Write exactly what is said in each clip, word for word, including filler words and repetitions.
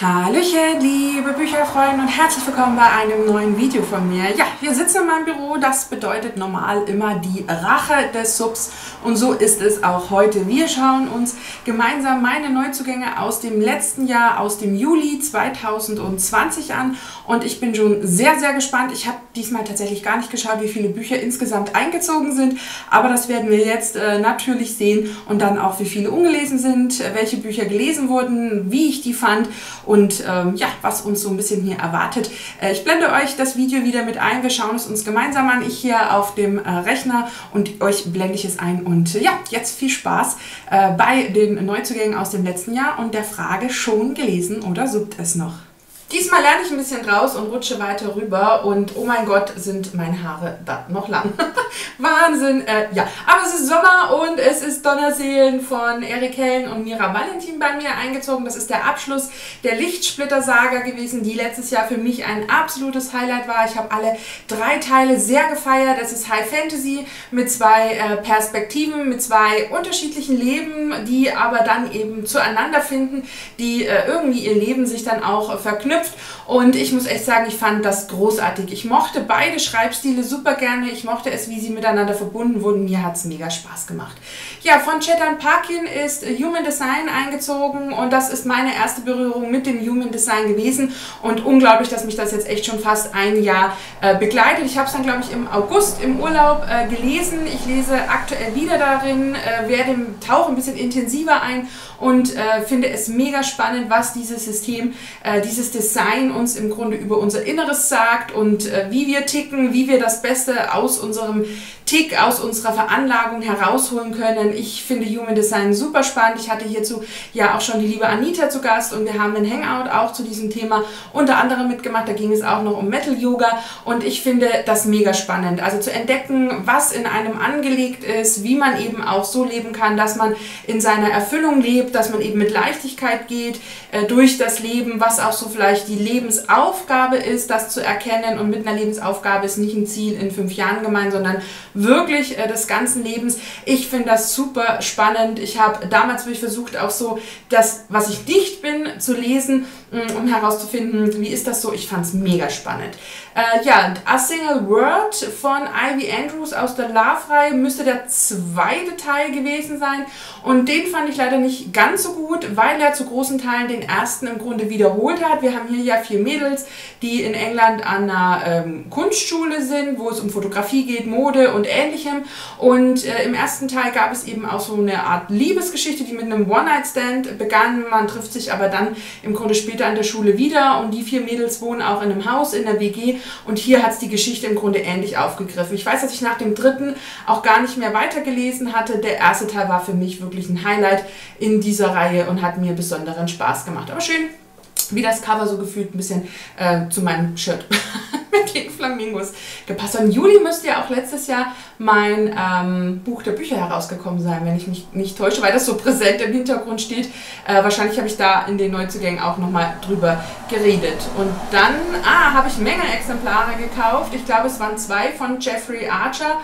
Hallöchen, liebe Bücherfreunde und herzlich willkommen bei einem neuen Video von mir. Ja, wir sitzen in meinem Büro, das bedeutet normal immer die Rache des Subs und so ist es auch heute. Wir schauen uns gemeinsam meine Neuzugänge aus dem letzten Jahr, aus dem Juli zweitausendzwanzig an und ich bin schon sehr, sehr gespannt. Ich habe diesmal tatsächlich gar nicht geschaut, wie viele Bücher insgesamt eingezogen sind, aber das werden wir jetzt äh, natürlich sehen und dann auch, wie viele ungelesen sind, welche Bücher gelesen wurden, wie ich die fand und ähm, ja, was uns so ein bisschen hier erwartet. Äh, ich blende euch das Video wieder mit ein, wir schauen es uns gemeinsam an, ich hier auf dem äh, Rechner und euch blende ich es ein und äh, ja, jetzt viel Spaß äh, bei den Neuzugängen aus dem letzten Jahr und der Frage, schon gelesen oder sucht es noch? Diesmal lerne ich ein bisschen raus und rutsche weiter rüber und oh mein Gott, sind meine Haare da noch lang. Wahnsinn, äh, ja. Aber es ist Sommer und es ist Donnerseelen von Erik Hellen und Mira Valentin bei mir eingezogen. Das ist der Abschluss der Lichtsplitter-Saga gewesen, die letztes Jahr für mich ein absolutes Highlight war. Ich habe alle drei Teile sehr gefeiert. Es ist High Fantasy mit zwei äh, Perspektiven, mit zwei unterschiedlichen Leben, die aber dann eben zueinander finden, die äh, irgendwie ihr Leben sich dann auch verknüpfen. Und ich muss echt sagen, ich fand das großartig. Ich mochte beide Schreibstile super gerne. Ich mochte es, wie sie miteinander verbunden wurden. Mir hat es mega Spaß gemacht. Ja, von Chetan Parkin ist Human Design eingezogen und das ist meine erste Berührung mit dem Human Design gewesen und unglaublich, dass mich das jetzt echt schon fast ein Jahr äh, begleitet. Ich habe es dann, glaube ich, im August im Urlaub äh, gelesen. Ich lese aktuell wieder darin, äh, werde im Tauch ein bisschen intensiver ein und äh, finde es mega spannend, was dieses System, äh, dieses Design uns im Grunde über unser Inneres sagt und äh, wie wir ticken, wie wir das Beste aus unserem Tick, aus unserer Veranlagung herausholen können. Ich finde Human Design super spannend. Ich hatte hierzu ja auch schon die liebe Anita zu Gast und wir haben einen Hangout auch zu diesem Thema unter anderem mitgemacht. Da ging es auch noch um Metal Yoga und ich finde das mega spannend. Also zu entdecken, was in einem angelegt ist, wie man eben auch so leben kann, dass man in seiner Erfüllung lebt, dass man eben mit Leichtigkeit geht äh, durch das Leben, was auch so vielleicht die Lebensaufgabe ist, das zu erkennen. Und mit einer Lebensaufgabe ist nicht ein Ziel in fünf Jahren gemeint, sondern wirklich äh, des ganzen Lebens. Ich finde das super spannend. Ich habe damals wirklich versucht, auch so das, was ich nicht bin, zu lesen, um herauszufinden, wie ist das so. Ich fand es mega spannend. Äh, ja, A Single Word von Ivy Andrews aus der Love-Reihe müsste der zweite Teil gewesen sein und den fand ich leider nicht ganz so gut, weil er zu großen Teilen den ersten im Grunde wiederholt hat. Wir haben hier ja vier Mädels, die in England an einer ähm, Kunstschule sind, wo es um Fotografie geht, Mode und ähnlichem und äh, im ersten Teil gab es eben auch so eine Art Liebesgeschichte, die mit einem One-Night-Stand begann. Man trifft sich aber dann im Grunde später an der Schule wieder und die vier Mädels wohnen auch in einem Haus in der W G und hier hat es die Geschichte im Grunde ähnlich aufgegriffen. Ich weiß, dass ich nach dem dritten auch gar nicht mehr weitergelesen hatte. Der erste Teil war für mich wirklich ein Highlight in dieser Reihe und hat mir besonderen Spaß gemacht. Aber schön, wie das Cover so gefühlt ein bisschen äh, zu meinem Shirt mit den Flamingos gepasst. Und im Juli müsste ja auch letztes Jahr mein ähm, Buch der Bücher herausgekommen sein, wenn ich mich nicht täusche, weil das so präsent im Hintergrund steht. Äh, wahrscheinlich habe ich da in den Neuzugängen auch nochmal drüber geredet. Und dann ah, habe ich Menge Exemplare gekauft. Ich glaube, es waren zwei von Jeffrey Archer.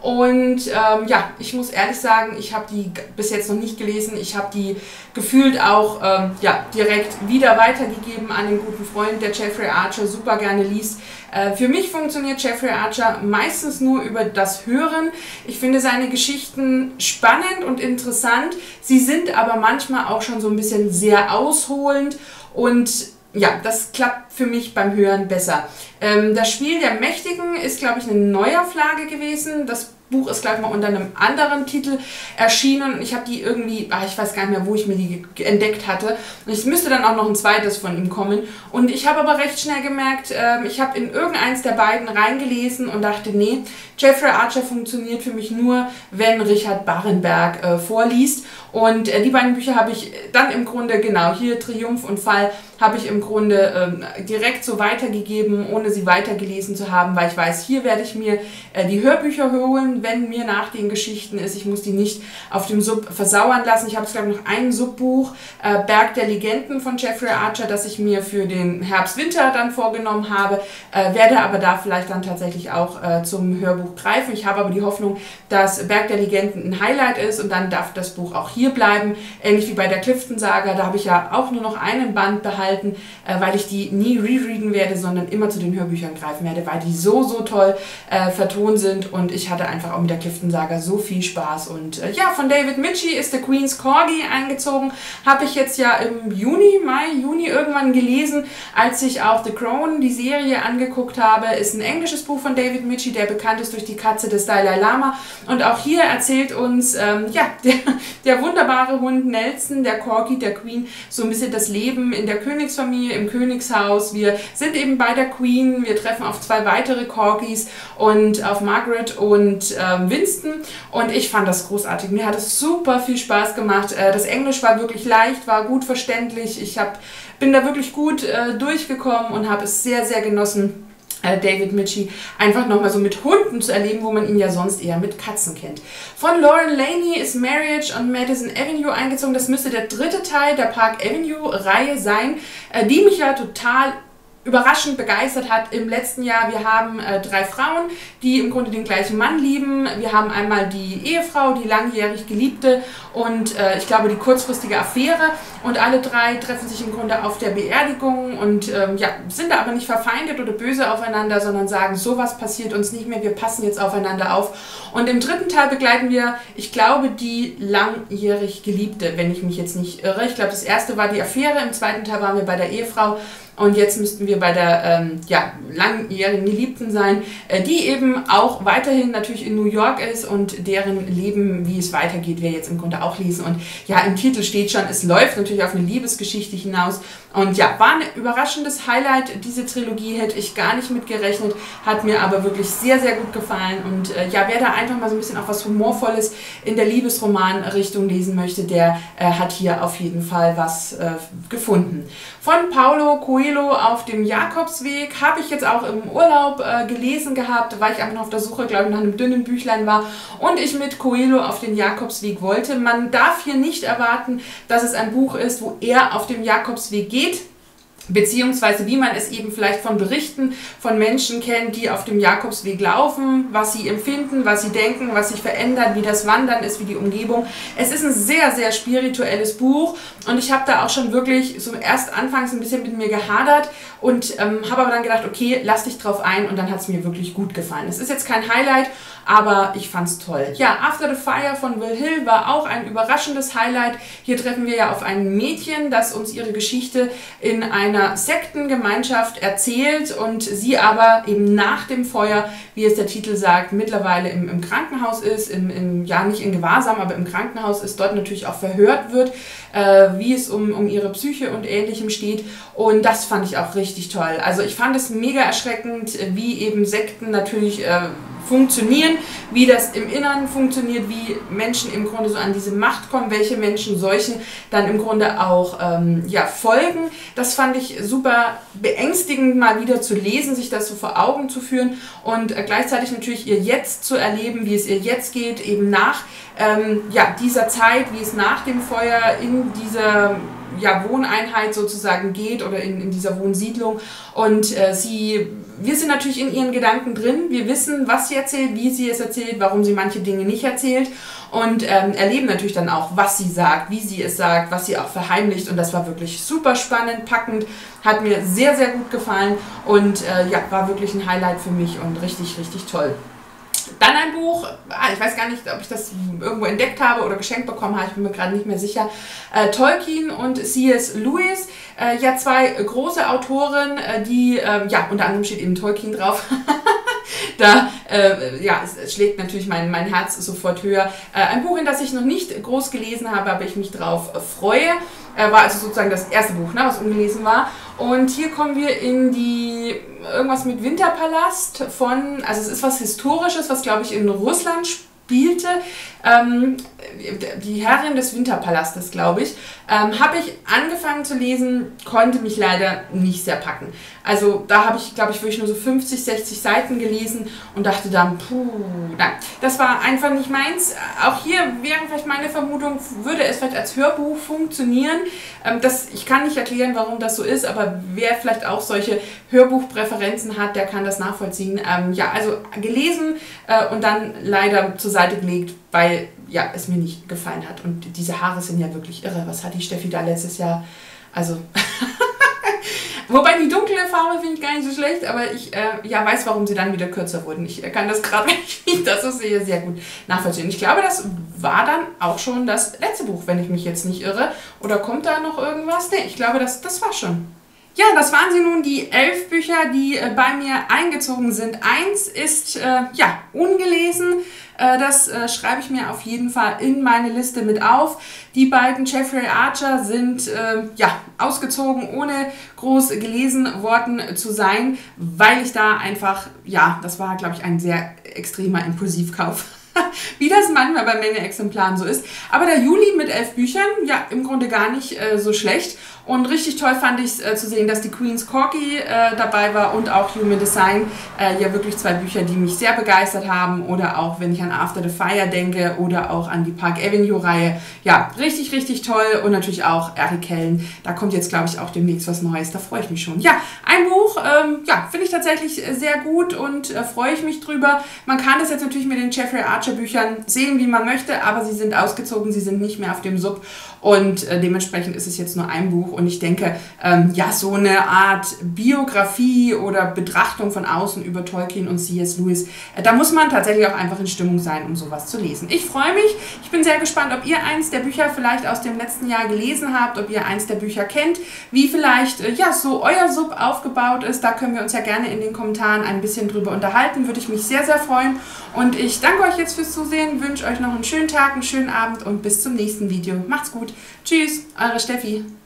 Und ähm, ja, ich muss ehrlich sagen, ich habe die bis jetzt noch nicht gelesen. Ich habe die gefühlt auch ähm, ja, direkt wieder weitergegeben an den guten Freund, der Jeffrey Archer super gerne liest. Äh, für mich funktioniert Jeffrey Archer meistens nur über das Hören. Ich finde seine Geschichten spannend und interessant. Sie sind aber manchmal auch schon so ein bisschen sehr ausholend und ja, das klappt für mich beim Hören besser. Ähm, das Spiel der Mächtigen ist, glaube ich, eine Neuauflage gewesen. Das Buch ist, glaube ich, mal unter einem anderen Titel erschienen. Und ich habe die irgendwie, ach, ich weiß gar nicht mehr, wo ich mir die entdeckt hatte. Und es müsste dann auch noch ein zweites von ihm kommen. Und ich habe aber recht schnell gemerkt, äh, ich habe in irgendeins der beiden reingelesen und dachte, nee, Jeffrey Archer funktioniert für mich nur, wenn Richard Barenberg äh, vorliest. Und äh, die beiden Bücher habe ich dann im Grunde, genau, hier Triumph und Fall, habe ich im Grunde ähm, direkt so weitergegeben, ohne sie weitergelesen zu haben, weil ich weiß, hier werde ich mir äh, die Hörbücher holen, machen, wenn mir nach den Geschichten ist. Ich muss die nicht auf dem Sub versauern lassen. Ich habe es, glaube ich, noch ein Subbuch, äh, Berg der Legenden von Jeffrey Archer, das ich mir für den Herbst-Winter dann vorgenommen habe, äh, werde aber da vielleicht dann tatsächlich auch äh, zum Hörbuch greifen. Ich habe aber die Hoffnung, dass Berg der Legenden ein Highlight ist und dann darf das Buch auch hier bleiben. Ähnlich wie bei der Clifton-Saga, da habe ich ja auch nur noch einen Band behalten, äh, weil ich die nie rereaden werde, sondern immer zu den Hörbüchern greifen werde, weil die so, so toll äh, vertont sind und ich hatte einfach auch mit der Clifton-Saga so viel Spaß. Und äh, ja, von David Michie ist The Queen's Corgi eingezogen, habe ich jetzt ja im Juni, Mai, Juni irgendwann gelesen, als ich auch The Crown, die Serie, angeguckt habe. Ist ein englisches Buch von David Michie, der bekannt ist durch die Katze des Dalai Lama. Und auch hier erzählt uns ähm, ja, der, der wunderbare Hund Nelson, der Corgi der Queen, so ein bisschen das Leben in der Königsfamilie, im Königshaus. Wir sind eben bei der Queen, wir treffen auf zwei weitere Corgis und auf Margaret und ähm, Winston und ich fand das großartig. Mir hat es super viel Spaß gemacht. Äh, das Englisch war wirklich leicht, war gut verständlich. Ich hab, bin da wirklich gut äh, durchgekommen und habe es sehr, sehr genossen, David Michie einfach nochmal so mit Hunden zu erleben, wo man ihn ja sonst eher mit Katzen kennt. Von Lauren Laney ist Marriage on Madison Avenue eingezogen. Das müsste der dritte Teil der Park Avenue-Reihe sein, die mich ja total überraschend begeistert hat im letzten Jahr. Wir haben äh, drei Frauen, die im Grunde den gleichen Mann lieben. Wir haben einmal die Ehefrau, die langjährig Geliebte und äh, ich glaube die kurzfristige Affäre und alle drei treffen sich im Grunde auf der Beerdigung und ähm, ja, sind da aber nicht verfeindet oder böse aufeinander, sondern sagen, sowas passiert uns nicht mehr, wir passen jetzt aufeinander auf. Und im dritten Teil begleiten wir, ich glaube, die langjährig Geliebte, wenn ich mich jetzt nicht irre. Ich glaube, das erste war die Affäre, im zweiten Teil waren wir bei der Ehefrau. Und jetzt müssten wir bei der ähm, ja, langjährigen Geliebten sein, äh, die eben auch weiterhin natürlich in New York ist und deren Leben, wie es weitergeht, wir jetzt im Grunde auch lesen. Und ja, im Titel steht schon, es läuft natürlich auf eine Liebesgeschichte hinaus. Und ja, war ein überraschendes Highlight. Diese Trilogie hätte ich gar nicht mit gerechnet, hat mir aber wirklich sehr, sehr gut gefallen. Und äh, ja, wer da einfach mal so ein bisschen auch was Humorvolles in der Liebesroman-Richtung lesen möchte, der äh, hat hier auf jeden Fall was äh, gefunden. Von Paulo Coelho auf dem Jakobsweg habe ich jetzt auch im Urlaub äh, gelesen gehabt, weil ich einfach noch auf der Suche, glaube ich, nach einem dünnen Büchlein war und ich mit Coelho auf den Jakobsweg wollte. Man darf hier nicht erwarten, dass es ein Buch ist, wo er auf dem Jakobsweg geht, beziehungsweise wie man es eben vielleicht von Berichten von Menschen kennt, die auf dem Jakobsweg laufen, was sie empfinden, was sie denken, was sich verändert, wie das Wandern ist, wie die Umgebung. Es ist ein sehr, sehr spirituelles Buch und ich habe da auch schon wirklich so erst anfangs ein bisschen mit mir gehadert und ähm, habe aber dann gedacht, okay, lass dich drauf ein und dann hat es mir wirklich gut gefallen. Es ist jetzt kein Highlight, aber ich fand es toll. Ja, After the Fire von Will Hill war auch ein überraschendes Highlight. Hier treffen wir ja auf ein Mädchen, das uns ihre Geschichte in einer Sektengemeinschaft erzählt und sie aber eben nach dem Feuer, wie es der Titel sagt, mittlerweile im, im Krankenhaus ist, im, im, ja nicht in Gewahrsam, aber im Krankenhaus ist, dort natürlich auch verhört wird, äh, wie es um, um ihre Psyche und Ähnlichem steht und das fand ich auch richtig toll. Also ich fand es mega erschreckend, wie eben Sekten natürlich äh, funktionieren, wie das im Inneren funktioniert, wie Menschen im Grunde so an diese Macht kommen, welche Menschen solchen dann im Grunde auch ähm, ja, folgen. Das fand ich super beängstigend, mal wieder zu lesen, sich das so vor Augen zu führen und äh, gleichzeitig natürlich ihr Jetzt zu erleben, wie es ihr jetzt geht, eben nach ähm, ja, dieser Zeit, wie es nach dem Feuer in dieser ja, Wohneinheit sozusagen geht oder in, in dieser Wohnsiedlung und äh, sie, wir sind natürlich in ihren Gedanken drin, wir wissen, was sie erzählt, wie sie es erzählt, warum sie manche Dinge nicht erzählt und ähm, erleben natürlich dann auch, was sie sagt, wie sie es sagt, was sie auch verheimlicht und das war wirklich super spannend, packend, hat mir sehr, sehr gut gefallen und äh, ja, war wirklich ein Highlight für mich und richtig, richtig toll. Dann ein Buch, ich weiß gar nicht, ob ich das irgendwo entdeckt habe oder geschenkt bekommen habe, ich bin mir gerade nicht mehr sicher. Äh, Tolkien und C S Lewis, äh, ja zwei große Autoren, äh, die, äh, ja unter anderem steht eben Tolkien drauf. Da äh, ja, es, es schlägt natürlich mein, mein Herz sofort höher. Äh, ein Buch, in das ich noch nicht groß gelesen habe, aber ich mich drauf äh, freue. Äh, war also sozusagen das erste Buch, ne, was ungelesen war. Und hier kommen wir in die, irgendwas mit Winterpalast von, also es ist was Historisches, was glaube ich in Russland spielte. Ähm, die Herrin des Winterpalastes, glaube ich, ähm, habe ich angefangen zu lesen, konnte mich leider nicht sehr packen. Also da habe ich, glaube ich, wirklich nur so fünfzig, sechzig Seiten gelesen und dachte dann, puh, nein, das war einfach nicht meins. Auch hier wäre vielleicht meine Vermutung, würde es vielleicht als Hörbuch funktionieren. Ähm, das, ich kann nicht erklären, warum das so ist, aber wer vielleicht auch solche Hörbuchpräferenzen hat, der kann das nachvollziehen. Ähm, ja, also gelesen äh, und dann leider zur Seite gelegt, weil ja, es mir nicht gefallen hat. Und diese Haare sind ja wirklich irre. Was hat die Steffi da letztes Jahr? Also, wobei die dunkle Farbe finde ich gar nicht so schlecht, aber ich äh, ja, weiß, warum sie dann wieder kürzer wurden. Ich kann das gerade, wenn ich das so sehe, sehr gut nachvollziehen. Ich glaube, das war dann auch schon das letzte Buch, wenn ich mich jetzt nicht irre. Oder kommt da noch irgendwas? Ne, ich glaube, das, das war schon. Ja, das waren sie nun, die elf Bücher, die äh, bei mir eingezogen sind. Eins ist äh, ja ungelesen. Äh, das äh, schreibe ich mir auf jeden Fall in meine Liste mit auf. Die beiden Jeffrey Archer sind äh, ja ausgezogen, ohne groß gelesen worden zu sein, weil ich da einfach, ja, das war, glaube ich, ein sehr extremer Impulsivkauf. Wie das manchmal bei Menge-Exemplaren so ist. Aber der Juli mit elf Büchern, ja, im Grunde gar nicht äh, so schlecht. Und richtig toll fand ich es äh, zu sehen, dass die Queen's Corky äh, dabei war und auch Human Design. Äh, ja, wirklich zwei Bücher, die mich sehr begeistert haben. Oder auch, wenn ich an After the Fire denke oder auch an die Park Avenue-Reihe. Ja, richtig, richtig toll. Und natürlich auch Eric Hellen. Da kommt jetzt, glaube ich, auch demnächst was Neues. Da freue ich mich schon. Ja, ein Buch, ähm, ja, finde ich tatsächlich sehr gut und äh, freue ich mich drüber. Man kann das jetzt natürlich mit den Jeffrey Archer Büchern sehen, wie man möchte, aber sie sind ausgezogen, sie sind nicht mehr auf dem Sub und äh, dementsprechend ist es jetzt nur ein Buch und ich denke, ähm, ja, so eine Art Biografie oder Betrachtung von außen über Tolkien und C S Lewis, äh, da muss man tatsächlich auch einfach in Stimmung sein, um sowas zu lesen. Ich freue mich, ich bin sehr gespannt, ob ihr eins der Bücher vielleicht aus dem letzten Jahr gelesen habt, ob ihr eins der Bücher kennt, wie vielleicht, äh, ja, so euer Sub aufgebaut ist, da können wir uns ja gerne in den Kommentaren ein bisschen drüber unterhalten, würde ich mich sehr, sehr freuen und ich danke euch jetzt fürs Zusehen, wünsche euch noch einen schönen Tag, einen schönen Abend und bis zum nächsten Video. Macht's gut. Tschüss, eure Steffi.